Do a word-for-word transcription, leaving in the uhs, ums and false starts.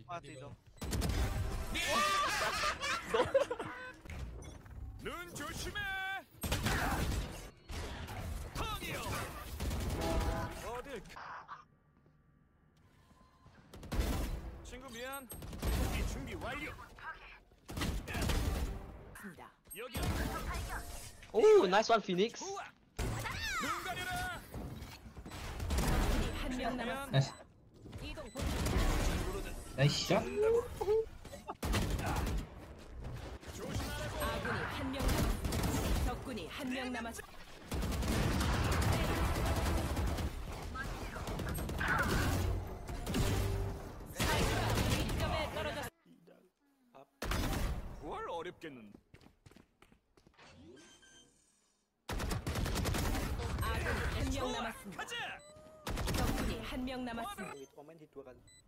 Mati dong. 눈 조심해. 턴이요. 어딜? 친구 미안. 이 준비 완료. 여기. Oh, nice one, Phoenix. 우와. 눈 가려라. 한명 남았. 나이스. 이동 본. 나이스 샷. 조심하라고. 아군이 한명 남았. 적군이 한명 남았. 스파이크가 B점에 떨어졌. 구할 어렵겠는데. 아군이 한명 남았습니다. 가자. 적군이 한명 남았습니다. Wait, comment hit dua kali.